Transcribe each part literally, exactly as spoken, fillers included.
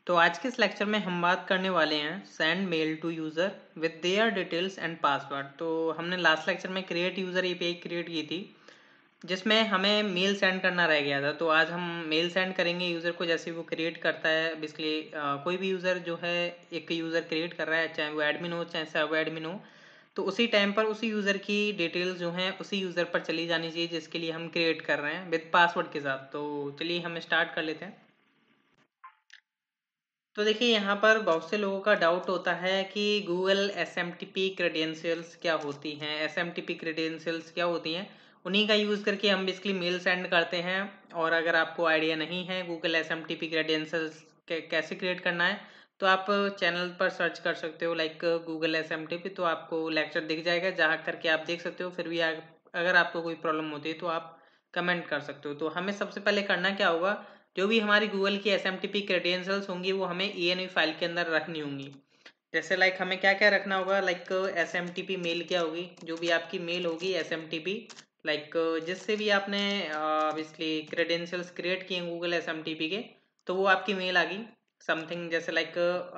तो आज के इस लेक्चर में हम बात करने वाले हैं send mail to user with their details and password. तो हमने लास्ट लेक्चर में क्रिएट यूज़र एपीआई क्रिएट की थी जिसमें हमें मेल सेंड करना रह गया था। तो आज हम मेल सेंड करेंगे यूज़र को जैसे वो क्रिएट करता है। बेसिकली कोई भी यूज़र जो है एक यूज़र क्रिएट कर रहा है, चाहे वो एडमिन हो चाहे सब एडमिन हो, तो उसी टाइम पर उसी यूज़र की डिटेल्स जो हैं उसी यूज़र पर चली जानी चाहिए जिसके लिए हम क्रिएट कर रहे हैं विद पासवर्ड के साथ। तो चलिए हम स्टार्ट कर लेते हैं। तो देखिए यहाँ पर बहुत से लोगों का डाउट होता है कि Google S M T P credentials क्या होती हैं, S M T P credentials क्या होती हैं। उन्हीं का यूज़ करके हम बेसिकली मेल सेंड करते हैं। और अगर आपको आइडिया नहीं है Google S M T P credentials कैसे क्रिएट करना है, तो आप चैनल पर सर्च कर सकते हो like Google S M T P, तो आपको लेक्चर दिख जाएगा जहाँ करके आप देख सकते हो। फिर भी अगर आपको कोई प्रॉब्लम होती है तो आप कमेंट कर सकते हो। तो हमें सबसे पहले करना क्या होगा, जो भी हमारी गूगल की S M T P credentials होंगी वो हमें ई एन वी फाइल के अंदर रखनी होंगी। जैसे लाइक हमें क्या क्या रखना होगा, like S M T P mail क्या होगी, जो भी आपकी मेल होगी S M T P, like जिससे भी आपने ऑब्वियसली क्रेडेंशियल्स क्रिएट किए Google S M T P के, तो वो आपकी मेल आ गई समथिंग। जैसे लाइक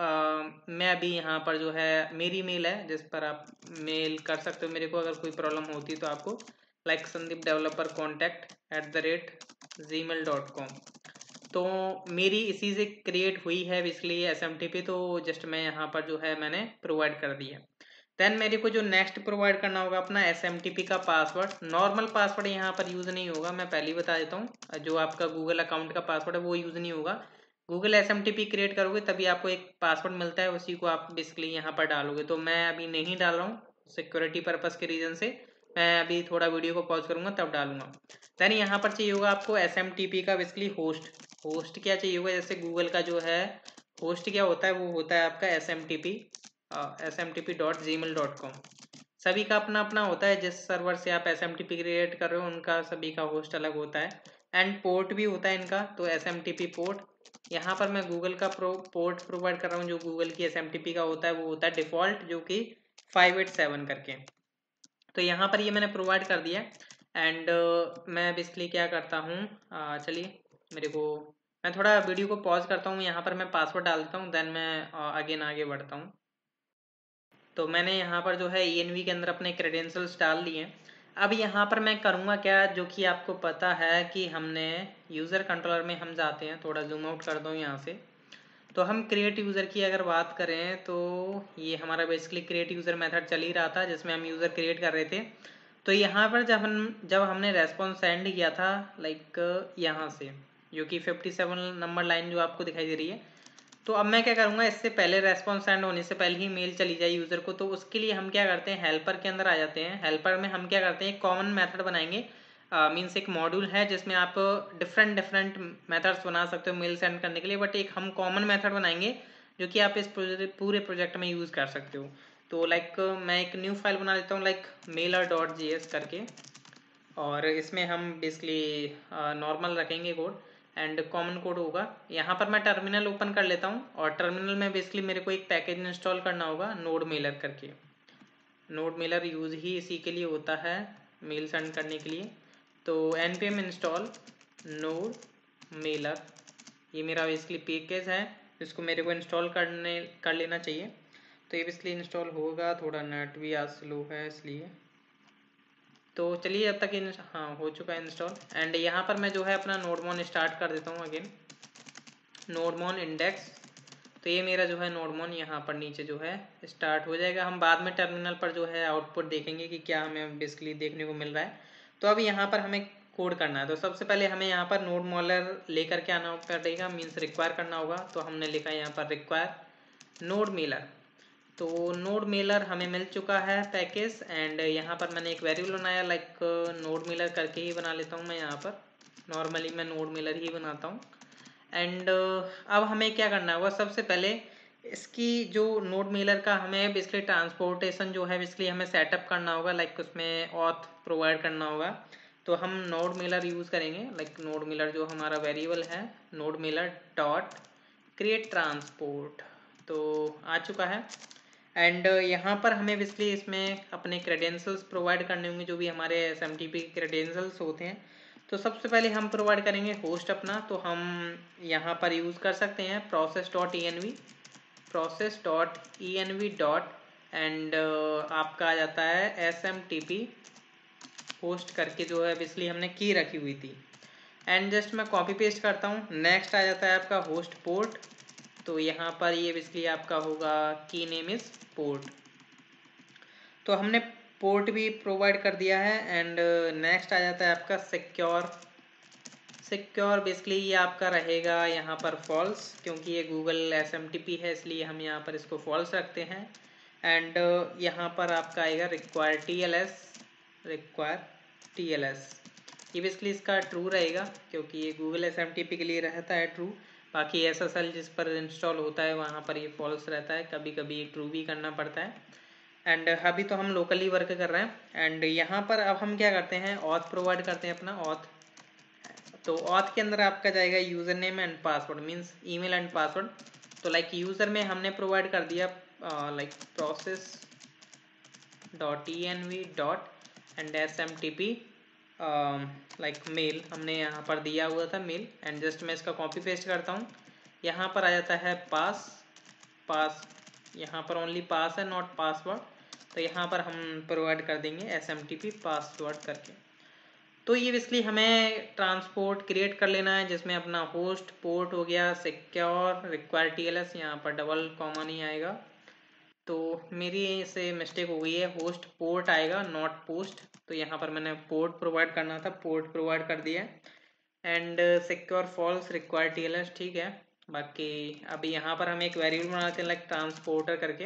मैं अभी यहाँ पर जो है मेरी मेल है जिस पर आप मेल कर सकते हो मेरे को अगर कोई प्रॉब्लम होती तो आपको, like Sandeep developer contact at the rate Gmail dot com. तो मेरी इसी से क्रिएट हुई है basically S M T P. तो जस्ट मैं यहाँ पर जो है मैंने प्रोवाइड कर दिया। देन मेरे को जो नेक्स्ट प्रोवाइड करना होगा अपना एस एम टी पी का पासवर्ड। नॉर्मल पासवर्ड यहाँ पर यूज़ नहीं होगा, मैं पहले ही बता देता हूँ। जो आपका गूगल अकाउंट का पासवर्ड है वो यूज़ नहीं होगा। Google S M T P create करोगे तभी आपको एक पासवर्ड मिलता है, उसी को आप बेसिकली यहाँ पर डालोगे। तो मैं अभी नहीं डाल रहा हूँ सिक्योरिटी पर्पज़ के रीज़न से। मैं अभी थोड़ा वीडियो को पॉज करूँगा तब डालूंगा। देन यहाँ पर चाहिए होगा आपको एस एम टी पी का बेसिकली होस्ट। होस्ट क्या चाहिए होगा, जैसे गूगल का जो है होस्ट क्या होता है, वो होता है आपका S M T P S M T P dot Gmail dot com. सभी का अपना अपना होता है, जिस सर्वर से आप S M T P create कर रहे हो उनका सभी का होस्ट अलग होता है। एंड पोर्ट भी होता है इनका, तो S M T P port. यहाँ पर मैं गूगल का प्रो पोर्ट प्रोवाइड कर रहा हूँ। जो गूगल की एस एम टी पी का होता है वो होता है डिफ़ॉल्ट, जो कि फाइव एट सेवन करके। तो यहाँ पर ये मैंने प्रोवाइड कर दिया। एंड uh, मैं बेसिकली क्या करता हूँ, uh, चलिए मेरे को मैं थोड़ा वीडियो को पॉज करता हूँ, यहाँ पर मैं पासवर्ड डाल देता हूँ, देन मैं अगेन uh, आगे बढ़ता हूँ। तो मैंने यहाँ पर जो है ई एन वी के अंदर अपने क्रेडेंशियल्स डाल लिए। अब यहाँ पर मैं करूँगा क्या, जो कि आपको पता है कि हमने यूज़र कंट्रोलर में हम जाते हैं, थोड़ा जूम आउट कर दो यहाँ से। तो हम क्रिएट यूज़र की अगर बात करें तो ये हमारा बेसिकली क्रिएट यूज़र मेथड चल ही रहा था जिसमें हम यूज़र क्रिएट कर रहे थे। तो यहाँ पर जब हम जब हमने रेस्पॉन्स सेंड किया था लाइक यहाँ से, जो कि फिफ्टी सेवन नंबर लाइन जो आपको दिखाई दे रही है, तो अब मैं क्या करूँगा, इससे पहले रेस्पॉन्स सेंड होने से पहले ही मेल चली जाए यूज़र को। तो उसके लिए हम क्या करते हैं, हेल्पर के अंदर आ जाते हैं। हेल्पर में हम क्या करते हैं, एक कॉमन मेथड बनाएंगे। मीन्स एक मॉड्यूल है जिसमें आप डिफरेंट डिफरेंट मेथड्स बना सकते हो मेल सेंड करने के लिए, बट एक हम कॉमन मेथड बनाएंगे जो कि आप इस पूरे प्रोजेक्ट में यूज़ कर सकते हो। तो लाइक मैं एक न्यू फाइल बना लेता हूँ like mailer dot G S करके, और इसमें हम बेसिकली नॉर्मल रखेंगे कोड एंड कॉमन कोड होगा। यहाँ पर मैं टर्मिनल ओपन कर लेता हूँ, और टर्मिनल में बेसिकली मेरे को एक पैकेज इंस्टॉल करना होगा नोड मेलर करके। नोड मेलर यूज़ ही इसी के लिए होता है, मेल सेंड करने के लिए। तो N P M install node mailer, ये मेरा बेसिकली पैकेज है, इसको मेरे को इंस्टॉल करने कर लेना चाहिए। तो ये बेसिकली इंस्टॉल होगा, थोड़ा नेट भी आज स्लो है इसलिए। तो चलिए अब तक इन हाँ हो चुका है इंस्टॉल। एंड यहाँ पर मैं जो है अपना नोडमोन स्टार्ट कर देता हूँ अगेन, नोडमोन इंडेक्स। तो ये मेरा जो है नोडमोन यहाँ पर नीचे जो है स्टार्ट हो जाएगा। हम बाद में टर्मिनल पर जो है आउटपुट देखेंगे कि क्या हमें बेसिकली देखने को मिल रहा है। तो अब यहाँ पर हमें कोड करना है। तो सबसे पहले हमें यहाँ पर नोड मॉलर लेकर के आना पड़ेगा, मीन्स रिक्वायर करना होगा। तो हमने लिखा यहाँ पर रिक्वायर नोड मेलर। तो नोड मेलर हमें मिल चुका है पैकेज। एंड यहाँ पर मैंने एक वेरिएबल बनाया लाइक नोड मेलर करके ही बना लेता हूँ मैं। यहाँ पर नॉर्मली मैं नोड मेलर ही बनाता हूँ। एंड अब हमें क्या करना होगा, सबसे पहले इसकी जो नोड मेलर का हमें बेसिकली ट्रांसपोर्टेशन जो है बेसिकली हमें सेटअप करना होगा, लाइक उसमें ऑथ प्रोवाइड करना होगा। तो हम नोड मेलर यूज़ करेंगे, लाइक नोड मेलर जो हमारा वेरिएबल है node mailer dot create transport. तो आ चुका है। एंड यहाँ पर हमें बेसिकली इसमें अपने क्रेडेंशियल्स प्रोवाइड करने होंगे, जो भी हमारे S M T P credentials होते हैं। तो सबसे पहले हम प्रोवाइड करेंगे होस्ट अपना, तो हम यहाँ पर यूज़ कर सकते हैं process dot E N V process dot E N V dot and आपका आ जाता है S M T P host करके, जो है इसलिए हमने की रखी हुई थी। एंड जस्ट मैं कॉपी पेस्ट करता हूँ। नेक्स्ट आ जाता है आपका होस्ट पोर्ट, तो यहाँ पर ये बेसिकली आपका होगा की नेम इज़ पोर्ट, तो हमने पोर्ट भी प्रोवाइड कर दिया है। एंड नेक्स्ट आ जाता है आपका सिक्योर सिक्योर बेसिकली ये आपका रहेगा यहाँ पर फॉल्स, क्योंकि ये Google S M T P है इसलिए हम यहाँ पर इसको फॉल्स रखते हैं। एंड यहाँ पर आपका आएगा require T L S require T L S, ये बेसिकली इसका ट्रू रहेगा क्योंकि ये Google S M T P के लिए रहता है ट्रू। बाकी एस एस एल जिस पर इंस्टॉल होता है वहाँ पर ये फॉल्स रहता है, कभी कभी ट्रू भी करना पड़ता है। एंड अभी तो हम लोकली वर्क कर रहे हैं। एंड यहाँ पर अब हम क्या करते हैं, ऑथ प्रोवाइड करते हैं अपना ऑथ, तो ऑथ के अंदर आपका जाएगा user name and password, means email and password. तो लाइक यूज़र में हमने प्रोवाइड कर दिया like process dot E N V dot and S M T P like mail हमने यहाँ पर दिया हुआ था मेल। एंड जस्ट मैं इसका कॉपी पेस्ट करता हूँ। यहाँ पर आ जाता है पास पास यहाँ पर ओनली पास है, नॉट पासवर्ड, तो यहाँ पर हम प्रोवाइड कर देंगे S M T P password करके। तो ये बेसिकली हमें ट्रांसपोर्ट क्रिएट कर लेना है, जिसमें अपना होस्ट पोर्ट हो गया, secure require T L S, यहाँ पर डबल कॉमा नहीं आएगा, तो मेरी से मिस्टेक हो गई है, होस्ट पोर्ट आएगा नॉट पोस्ट, तो यहाँ पर मैंने पोर्ट प्रोवाइड करना था, पोर्ट प्रोवाइड कर दिया। And secure false require T L S, ठीक है। बाकी अभी यहाँ पर हम एक वेरिएबल बनाते हैं लाइक ट्रांसपोर्टर करके,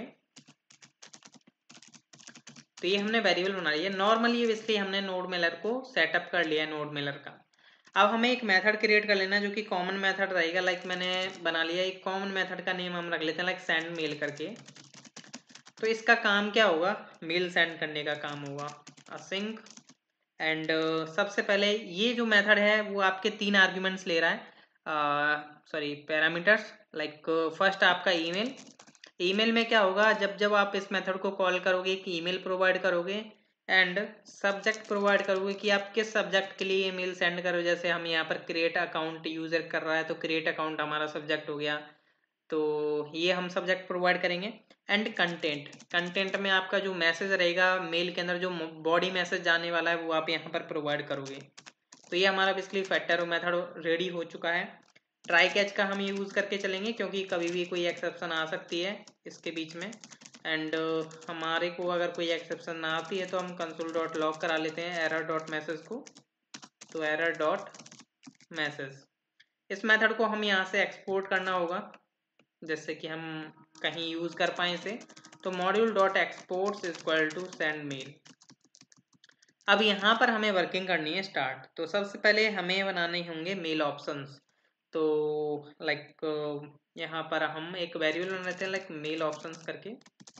तो ये हमने वेरिएबल बना लिया। नॉर्मली ये बेसिकली हमने नोड मेलर को सेटअप कर लिया है नोड मेलर का। अब हमें एक मेथड क्रिएट कर लेना है जो कि कॉमन मेथड रहेगा, लाइक मैंने बना लिया एक कॉमन मेथड का नेम हम रख लेते हैं लाइक सेंड मेल करके। तो इसका काम क्या होगा, मेल सेंड करने का काम होगा असिंक। एंड uh, सबसे पहले ये जो मेथड है वो आपके तीन आर्ग्यूमेंट्स ले रहा है, सॉरी पैरामीटर्स, लाइक फर्स्ट आपका ईमेल। ईमेल में क्या होगा, जब जब आप इस मेथड को कॉल करोगे कि ईमेल प्रोवाइड करोगे, एंड सब्जेक्ट प्रोवाइड करोगे कि आप किस सब्जेक्ट के लिए ईमेल सेंड करो। जैसे हम यहाँ पर क्रिएट अकाउंट यूजर कर रहा है, तो क्रिएट अकाउंट हमारा सब्जेक्ट हो गया, तो ये हम सब्जेक्ट प्रोवाइड करेंगे। एंड कंटेंट कंटेंट में आपका जो मैसेज रहेगा मेल के अंदर, जो बॉडी मैसेज जाने वाला है वो आप यहाँ पर प्रोवाइड करोगे। तो ये हमारा बेसिकली फैक्टर मेथड रेडी हो चुका है। ट्राई कैच का हम यूज़ करके चलेंगे क्योंकि कभी भी कोई एक्सेप्शन आ सकती है इसके बीच में। एंड uh, हमारे को अगर कोई एक्सेप्शन ना आती है तो हम कंसोल डॉट लॉग करा लेते हैं एरर डॉट मैसेज को, तो एरर डॉट मैसेज, इस मेथड को हम यहाँ से एक्सपोर्ट करना होगा जैसे कि हम कहीं यूज़ कर पाए इसे। तो module dot exports is equal to send mail. अब यहाँ पर हमें वर्किंग करनी है स्टार्ट। तो सबसे पहले हमें बनाने होंगे मेल ऑप्शंस। तो लाइक यहाँ पर हम एक वेरिएबल बनाते हैं लाइक मेल ऑप्शंस करके।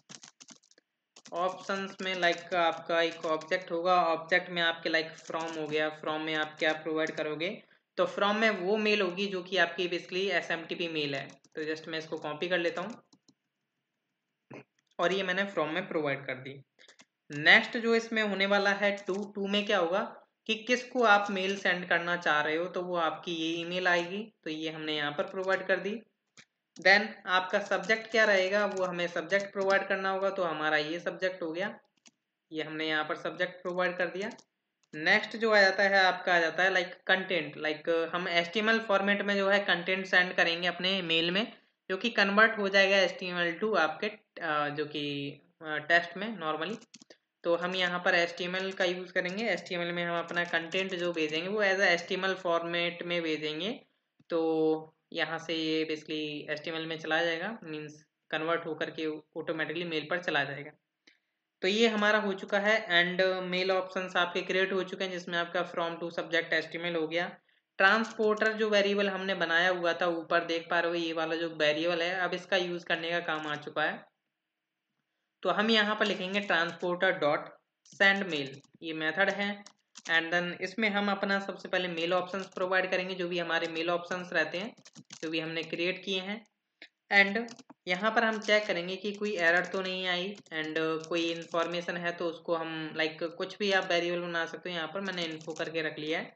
ऑप्शंस में लाइक आपका एक ऑब्जेक्ट होगा, ऑब्जेक्ट में आपके लाइक फ्रॉम हो गया, फ्रॉम में आप क्या प्रोवाइड करोगे, तो फ्रॉम में वो मेल होगी जो कि आपकी basically S M T P mail है। तो जस्ट मैं इसको कॉपी कर लेता हूँ और ये मैंने फ्रॉम में प्रोवाइड कर दी। नेक्स्ट जो इसमें होने वाला है टू टू में क्या होगा कि किसको आप मेल सेंड करना चाह रहे हो, तो वो आपकी ये ईमेल आएगी, तो ये हमने यहाँ पर प्रोवाइड कर दी। देन आपका सब्जेक्ट क्या रहेगा, वो हमें सब्जेक्ट प्रोवाइड करना होगा, तो हमारा ये सब्जेक्ट हो गया, ये हमने यहाँ पर सब्जेक्ट प्रोवाइड कर दिया। नेक्स्ट जो आ जाता है आपका आ जाता है लाइक कंटेंट, लाइक हम H T M L format में जो है कंटेंट सेंड करेंगे अपने मेल में, जो कि कन्वर्ट हो जाएगा H T M L to आपके जो कि टेक्स्ट में नॉर्मली। तो हम यहाँ पर एच टी एम एल का यूज़ करेंगे। एच टी एम एल में हम अपना कंटेंट जो भेजेंगे वो as a H T M L format में भेजेंगे, तो यहाँ से ये basically H T M L में चला जाएगा, मीन्स कन्वर्ट होकर के ऑटोमेटिकली मेल पर चला जाएगा। तो ये हमारा हो चुका है। एंड मेल ऑप्शंस आपके क्रिएट हो चुके हैं जिसमें आपका from to subject H T M L हो गया। ट्रांसपोर्टर जो वेरिएबल हमने बनाया हुआ था ऊपर देख पा रहे हो, ये वाला जो वेरिएबल है अब इसका यूज़ करने का काम आ चुका है। तो हम यहाँ पर लिखेंगे ट्रांसपोर्टर डॉट सेंड मेल, ये मेथड है। एंड देन इसमें हम अपना सबसे पहले मेल ऑप्शंस प्रोवाइड करेंगे, जो भी हमारे मेल ऑप्शंस रहते हैं जो भी हमने क्रिएट किए हैं। एंड यहाँ पर हम चेक करेंगे कि कोई एरर तो नहीं आई, एंड कोई इन्फॉर्मेशन है तो उसको हम लाइक कुछ भी आप वेरिएबल बना सकते हो। यहाँ पर मैंने इन्फो करके रख लिया है।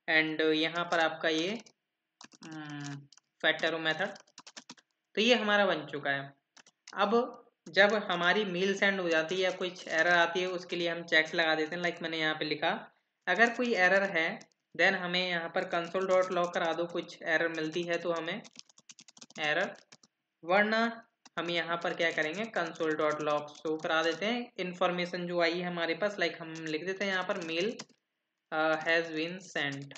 एंड यहाँ पर आपका ये फैक्ट एरो मेथड। तो ये हमारा बन चुका है। अब जब हमारी मेल सेंड हो जाती है या कुछ एरर आती है, उसके लिए हम चेक्स लगा देते हैं। लाइक मैंने यहाँ पे लिखा, अगर कोई एरर है देन हमें यहाँ पर कंसोल डॉट लॉग करा दो, कुछ एरर मिलती है तो हमें एरर, वरना हम यहाँ पर क्या करेंगे, कंसोल डॉट लॉग शो करा देते हैं इन्फॉर्मेशन जो आई है हमारे पास। लाइक हम लिख देते हैं यहाँ पर मेल हैज़ बीन सेंड,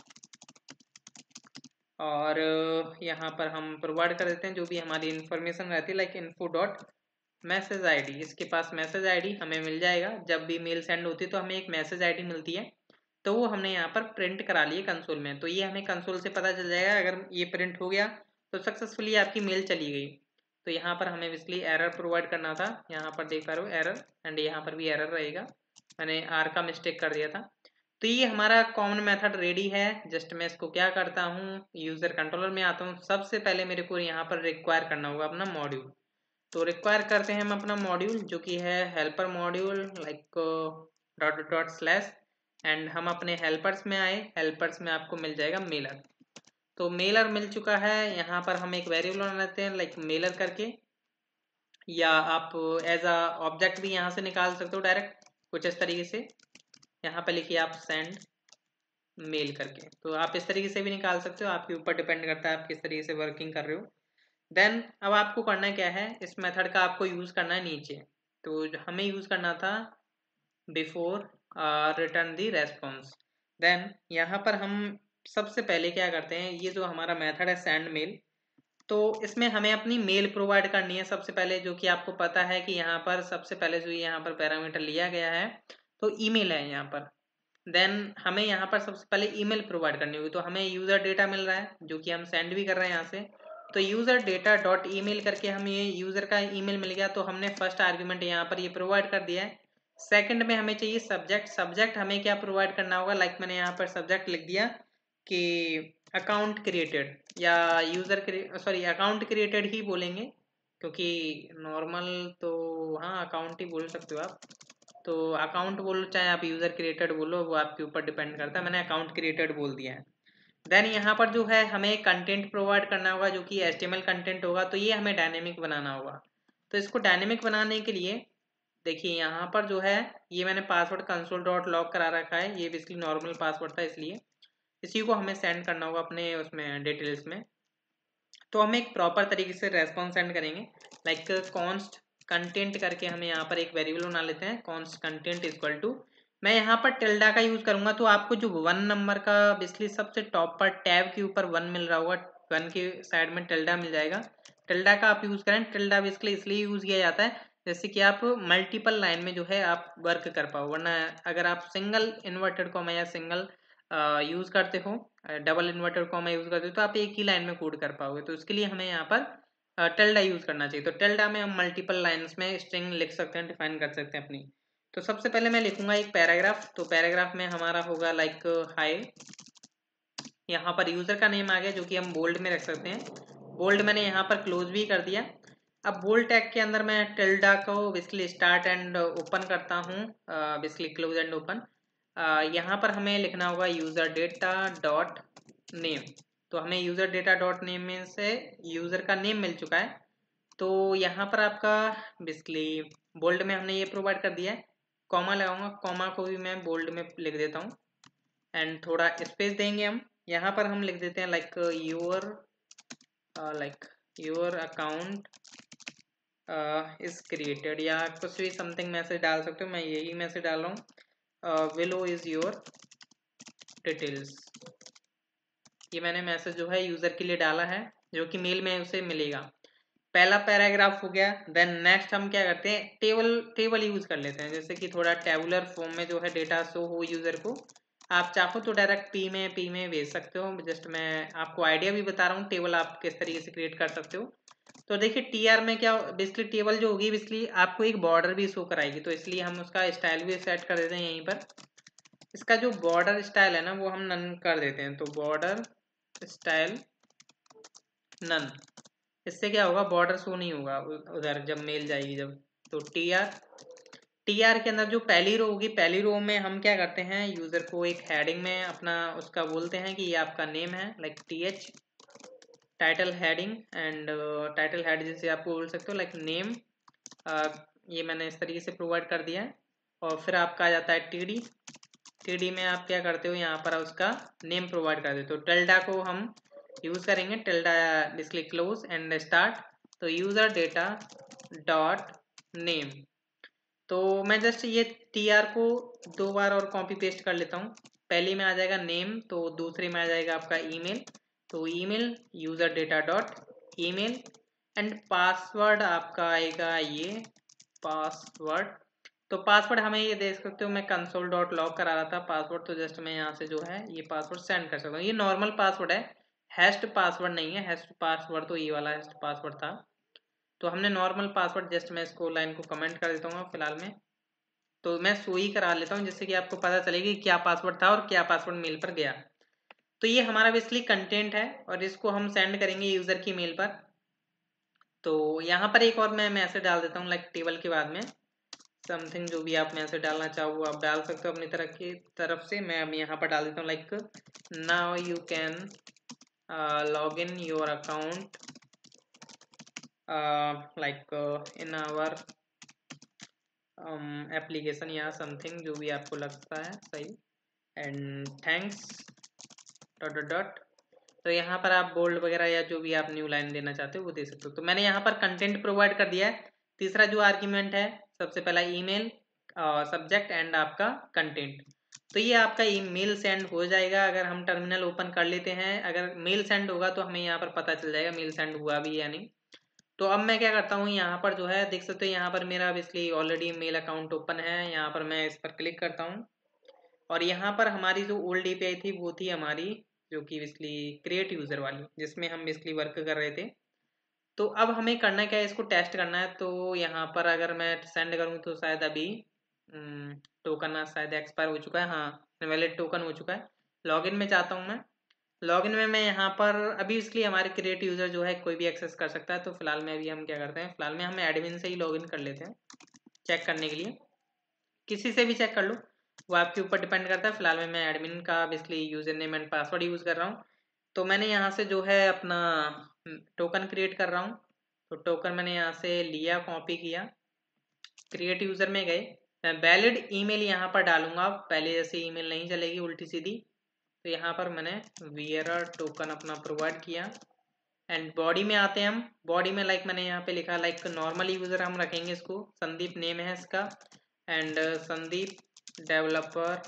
और यहाँ पर हम प्रोवाइड कर देते हैं जो भी हमारी इन्फॉर्मेशन रहती है, like info dot message ID. इसके पास मैसेज आईडी हमें मिल जाएगा। जब भी मेल सेंड होती है तो हमें एक मैसेज आईडी मिलती है, तो वो हमने यहाँ पर प्रिंट करा ली है कंसोल में। तो ये हमें कंसोल से पता चल जाएगा, अगर ये प्रिंट हो गया तो सक्सेसफुली आपकी मेल चली गई। तो यहाँ पर हमें बेसिकली एरर प्रोवाइड करना था, यहाँ पर देख पा रहे हो एरर, एंड यहाँ पर भी एरर रहेगा, मैंने आर का मिस्टेक कर दिया था। तो ये हमारा कॉमन मेथड रेडी है। जस्ट मैं इसको क्या करता हूँ, यूजर कंट्रोलर में आता हूँ। सबसे पहले मेरे को यहाँ पर रिक्वायर करना होगा अपना मॉड्यूल। तो रिक्वायर करते हैं हम अपना मॉड्यूल जो कि है helper module, like dot dot slash, and हम अपने हेल्पर्स में आए, हेल्पर्स में आपको मिल जाएगा मेलर। तो मेलर मिल चुका है। यहाँ पर हम एक वेरिएबल बना लेते हैं लाइक मेलर करके, या आप एज अ ऑब्जेक्ट भी यहाँ से निकाल सकते हो डायरेक्ट कुछ इस तरीके से। यहाँ पे लिखिए आप सेंड मेल करके, तो आप इस तरीके से भी निकाल सकते हो, आपके ऊपर डिपेंड करता है आप किस तरीके से वर्किंग कर रहे हो। देन अब आपको करना क्या है, इस मेथड का आपको यूज़ करना है नीचे। तो हमें यूज़ करना था before return the response. Then यहाँ पर हम सबसे पहले क्या करते हैं, ये जो हमारा मेथड है सेंड मेल, तो इसमें हमें अपनी मेल प्रोवाइड करनी है सबसे पहले, जो कि आपको पता है कि यहाँ पर सबसे पहले जो यहाँ पर पैरामीटर लिया गया है तो ईमेल है यहाँ पर। देन हमें यहाँ पर सबसे पहले ईमेल प्रोवाइड करनी होगी। तो हमें यूज़र डेटा मिल रहा है जो कि हम सेंड भी कर रहे हैं यहाँ से। तो user data dot email करके हमें ये यूज़र का ईमेल मिल गया, तो हमने फर्स्ट आर्ग्यूमेंट यहाँ पर ये प्रोवाइड कर दिया है। सेकंड में हमें चाहिए सब्जेक्ट। सब्जेक्ट हमें क्या प्रोवाइड करना होगा, लाइक मैंने यहाँ पर सब्जेक्ट लिख दिया कि अकाउंट क्रिएटेड, या यूज़र सॉरी अकाउंट क्रिएटेड ही बोलेंगे क्योंकि नॉर्मल तो हाँ अकाउंट ही बोल सकते हो आप। तो अकाउंट बोलो चाहे आप यूज़र क्रिएटेड बोलो, वो आपके ऊपर डिपेंड करता है। मैंने अकाउंट क्रिएटेड बोल दिया है। देन यहाँ पर जो है हमें कंटेंट प्रोवाइड करना होगा जो कि H T M L content होगा, तो ये हमें डायनेमिक बनाना होगा। तो इसको डायनेमिक बनाने के लिए देखिए यहाँ पर जो है ये मैंने पासवर्ड कंसोल डॉट लॉग करा रखा है, ये बेसिकली नॉर्मल पासवर्ड था इसलिए इसी को हमें सेंड करना होगा अपने उसमें डिटेल्स में। तो हम एक प्रॉपर तरीके से रेस्पॉन्स सेंड करेंगे, लाइक कॉन्स्ट कंटेंट करके हमें यहाँ पर एक वेरिएबल बना लेते हैं, कॉन्स्ट कंटेंट इक्वल टू, मैं यहाँ पर टिल्डा का यूज करूंगा। तो आपको जो वन नंबर का बेसिकली सबसे टॉप पर टैब के ऊपर वन मिल रहा होगा, वन के साइड में टिल्डा मिल जाएगा, टिल्डा का आप यूज करें। टिल्डा बेसिकली इसलिए यूज किया जाता है जैसे कि आप मल्टीपल लाइन में जो है आप वर्क कर पाओ, वरना अगर आप सिंगल इन्वर्टेड कॉमा या सिंगल यूज करते हो, डबल इन्वर्टेड कॉमा यूज करते हो, तो आप एक ही लाइन में कोड कर पाओगे। तो उसके लिए हमें यहाँ पर टिल्डा यूज करना चाहिए। तो टिल्डा में हम मल्टीपल लाइन्स में स्ट्रिंग लिख सकते हैं, डिफाइन कर सकते हैं अपनी। तो सबसे पहले मैं लिखूंगा एक पैराग्राफ। तो पैराग्राफ में हमारा होगा लाइक हाई, यहाँ पर यूजर का नेम आ गया जो कि हम बोल्ड में रख सकते हैं, बोल्ड मैंने यहाँ पर क्लोज भी कर दिया। अब बोल्ड टैग के अंदर मैं टिल्डा को बेसिकली स्टार्ट एंड ओपन करता हूँ, बेसिकली क्लोज एंड ओपन। यहाँ पर हमें लिखना होगा यूजर डेटा डॉट नेम। तो हमें यूजर डेटा डॉट नेम में से यूजर का नेम मिल चुका है। तो यहाँ पर आपका बेसिकली बोल्ड में हमने ये प्रोवाइड कर दिया है। कॉमा लगाऊंगा, कॉमा को भी मैं बोल्ड में लिख देता हूँ, एंड थोड़ा स्पेस देंगे हम। यहाँ पर हम लिख देते हैं like your like your account is created, या कुछ भी समथिंग मैसेज डाल सकते हो, मैं यही मैसेज डाल रहा हूँ, विलो इज योर डिटेल्स। ये मैंने मैसेज जो है यूजर के लिए डाला है जो कि मेल में उसे मिलेगा। पहला पैराग्राफ हो गया। देन नेक्स्ट हम क्या करते हैं, टेबल टेबल यूज कर लेते हैं, जैसे कि थोड़ा टेबुलर फॉर्म में जो है डेटा शो हो यूजर को। आप चाहो तो डायरेक्ट पी में पी में भेज सकते हो, जस्ट मैं आपको आइडिया भी बता रहा हूँ टेबल आप किस तरीके से क्रिएट कर सकते हो। तो देखिए टी आर में क्या बेसिकली टेबल जो होगी बेसिकली आपको एक बॉर्डर भी शो कराएगी, तो इसलिए हम उसका स्टाइल भी सेट कर देते हैं यहीं पर। इसका जो बॉर्डर स्टाइल है ना वो हम नन कर देते हैं, तो बॉर्डर स्टाइल नन। इससे क्या होगा, बॉर्डर शो नहीं होगा उधर जब मेल जाएगी जब। तो टी आर टी आर के अंदर जो पहली रो होगी, पहली रो में हम क्या करते हैं, यूजर को एक हेडिंग में अपना उसका बोलते हैं कि ये आपका नेम है, like T H title heading and title head जैसे आपको बोल सकते हो लाइक नेम, ये मैंने इस तरीके से प्रोवाइड कर दिया है। और फिर आपका आ जाता है टी डी, टी डी में आप क्या करते हो, यहाँ पर उसका नेम प्रोवाइड कर देते हो। टिल्डा को हम यूज करेंगे, tilde basically close and start, तो यूजर डेटा डॉट नेम। तो मैं जस्ट ये टी आर को दो बार और कॉपी पेस्ट कर लेता हूँ। पहली में आ जाएगा नेम, तो दूसरे में आ जाएगा आपका ईमेल, तो email user data dot email and password आपका आएगा ये पासवर्ड। तो पासवर्ड हमें ये देख सकते हो, मैं कंसोल डॉट लॉग करा रहा था पासवर्ड, तो जस्ट मैं यहाँ से जो है ये पासवर्ड सेंड कर सकता हूँ। ये नॉर्मल पासवर्ड है, हैश्ड पासवर्ड नहीं है। हैश्ड पासवर्ड तो ये वाला हैश्ड पासवर्ड था, तो हमने नॉर्मल पासवर्ड, जस्ट मैं इसको लाइन को कमेंट कर देता हूँ फिलहाल में। तो मैं सो ही करा लेता हूँ जिससे कि आपको पता चलेगी क्या पासवर्ड था और क्या पासवर्ड मेल पर गया। तो ये हमारा बेसिकली कंटेंट है और इसको हम सेंड करेंगे यूजर की मेल पर। तो यहाँ पर एक और मैं मैसेज डाल देता हूँ, लाइक टेबल के बाद में समथिंग, जो भी आप मैसेज डालना चाहो आप डाल सकते हो अपनी तरफ की तरफ से। मैं अब यहाँ पर डाल देता हूँ like now you can log in your account like in our application या समथिंग, जो भी आपको लगता है सही, and thanks dot dot dot. तो यहाँ पर आप बोल्ड वगैरह या जो भी आप न्यू लाइन देना चाहते हो वो दे सकते हो। तो मैंने यहाँ पर कंटेंट प्रोवाइड कर दिया है। तीसरा जो आर्ग्यूमेंट है, सबसे पहला ईमेल, सब्जेक्ट एंड आपका कंटेंट। तो ये आपका ईमेल सेंड हो जाएगा अगर हम टर्मिनल ओपन कर लेते हैं। अगर मेल सेंड होगा तो हमें यहाँ पर पता चल जाएगा मेल सेंड हुआ भी या नहीं। तो अब मैं क्या करता हूँ, यहाँ पर जो है देख सकते हो, यहाँ पर मेरा basically already mail account open है। यहाँ पर मैं इस पर क्लिक करता हूँ और यहाँ पर हमारी जो ओल्ड एपीआई थी वो थी हमारी जो कि बेसिकली क्रिएट यूजर वाली, जिसमें हम बेसिकली वर्क कर रहे थे। तो अब हमें करना क्या है, इसको टेस्ट करना है। तो यहाँ पर अगर मैं सेंड करूँ तो शायद अभी टोकन शायद एक्सपायर हो चुका है, हाँ वैलिड टोकन हो चुका है। लॉगिन में चाहता हूँ मैं, लॉगिन में मैं यहाँ पर अभी इसलिए हमारे क्रिएट यूजर जो है कोई भी एक्सेस कर सकता है। तो फिलहाल में अभी हम क्या करते हैं, फिलहाल में हम एडमिन से ही लॉगिन कर लेते हैं चेक करने के लिए। किसी से भी चेक कर लो, वो आपके ऊपर डिपेंड करता है। फिलहाल में मैं एडमिन का basically user name and password use कर रहा हूँ। तो मैंने यहाँ से जो है अपना टोकन क्रिएट कर रहा हूँ। तो टोकन मैंने यहाँ से लिया, कॉपी किया, क्रिएट यूजर में गए, मैं वैलिड ईमेल यहाँ पर डालूंगा। पहले जैसे ईमेल नहीं चलेगी उल्टी सीधी। तो यहाँ पर मैंने वियरर टोकन अपना प्रोवाइड किया एंड बॉडी में आते हैं हम। बॉडी में लाइक मैंने यहाँ पे लिखा लाइक नॉर्मल यूजर हम रखेंगे इसको, संदीप नेम है इसका, and Sandeep developer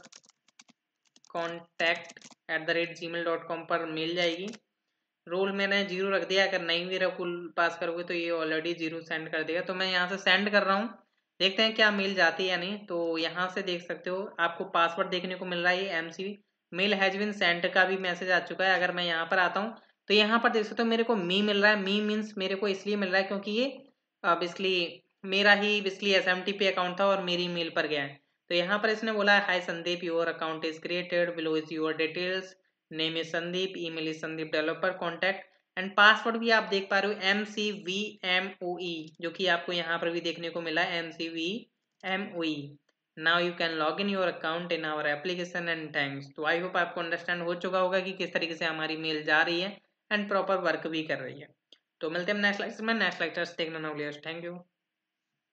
contact at the rate Gmail dot com पर मिल जाएगी। रोल मैंने जीरो रख दिया, अगर नहीं भी रखूल पास करोगे तो ये ऑलरेडी जीरो सेंड कर देगा। तो मैं यहाँ से सेंड कर रहा हूँ, देखते हैं क्या मेल जाती है या नहीं। तो यहाँ से देख सकते हो आपको पासवर्ड देखने को मिल रहा है, ये M C mail has been send का भी मैसेज आ चुका है। अगर मैं यहाँ पर आता हूँ तो यहाँ पर देख सकते हो मेरे को मी मिल रहा है। मी मीन्स मेरे को इसलिए मिल रहा है क्योंकि ये बेसिकली मेरा ही basically S M T P account था और मेरी मेल पर गया है। तो यहाँ पर इसने बोला hi Sandeep your account is created, below is your details, name is Sandeep, email is Sandeep developer contact and password भी आप देख पा रहे हो M C V M O E, जो कि आपको यहाँ पर भी देखने को मिला है M C V M O E. Now you can log in your account in our application and thanks. तो आई होप आपको अंडरस्टैंड हो चुका होगा कि किस तरीके से हमारी मेल जा रही है एंड प्रॉपर वर्क भी कर रही है। तो मिलते हैं नेक्स्ट लेक्चर में, नेक्स्ट लेक्चर देखना ना भूलिए। Thank you.